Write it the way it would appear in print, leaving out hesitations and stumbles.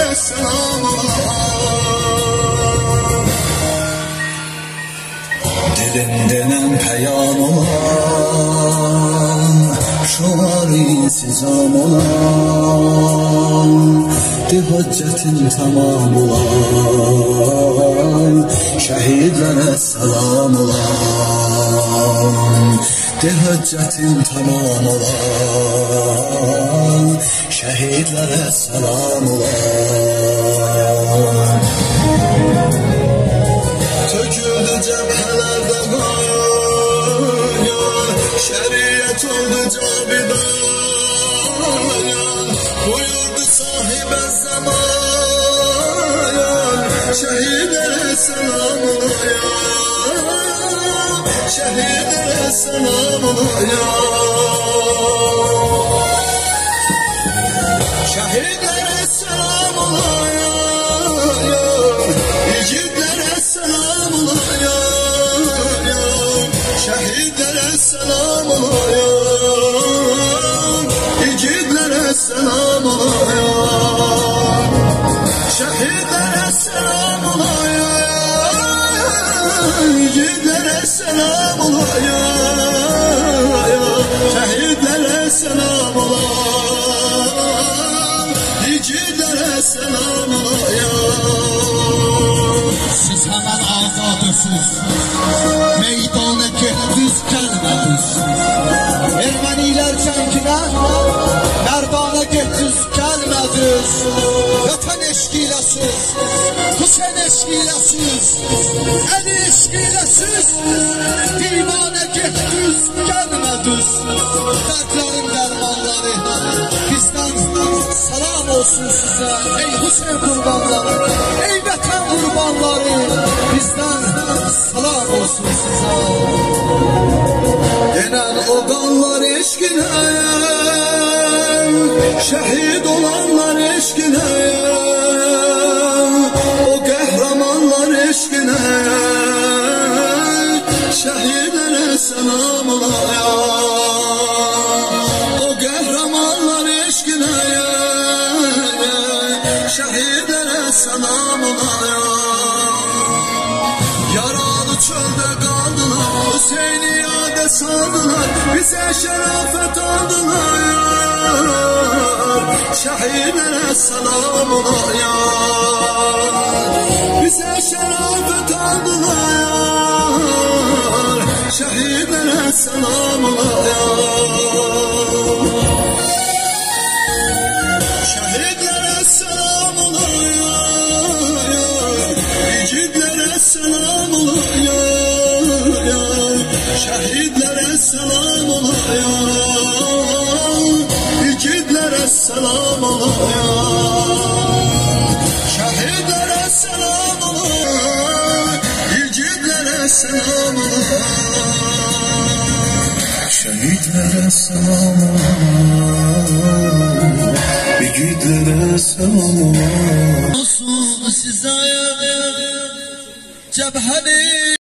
selam ola. Dilinden peyam olan, şuarı sizam olan, de hüccetin tamam olan, şehidlere selam olan, de hüccetin tamam olan, şehidlere selam olan. Töküldü cebhelerde gayan, şeriyet oldu cabidayan, buyurdu sahibe zaman, şehidlere selam olayan, şehidlere selam olayan, şehidlere selam olayan, yiğitlere selam olayan, şehidlere selam olayan, yiğitlere selam olayan, şehidlere selam olayan, yiğitlere selam olayan, şehidlere selam olayan, yiğitlere selam olayan. Siz hemen azadısınız, meydana getdiniz, gəlmədiniz. Ermənilər cənginə, mərdana getdiniz, gəlmədiniz. Vətən eşqiləsiz, Hüseyn eşqiləsiz, Əli eşqiləsiz, divana getdiniz, gəlmədiniz. Dərdlərin dərmanları, bizdən salam olsun sizə, ey Hüseyn qurbanları, ey vətən qurbanları, bizdən salam olsun sizə. Denen o qanlar eşqinə, şəhid olanlar eşqinə, o qəhrəmanlar eşqinə, şəhidlərə səlam olayan, o qəhrəmanlar eşqinə, şəhidlərə səlam olayan. Yaralı çöldə qaldılar, Hüseyni yadə saldılar, bizə şərafət aldılar, şəhidlərə səlam olayan, bizə şərafət aldılar, şəhidlərə səlam olayan, şəhidlərə səlam olayan, yiğitlere selam olayan, şehidlere selam olayan, yiğitlere selam olayan, şehidlere selam olayan, yiğitlere selam olayan, şehidlere selam olayan, yiğitlere selam olayan. Olsun size cebheni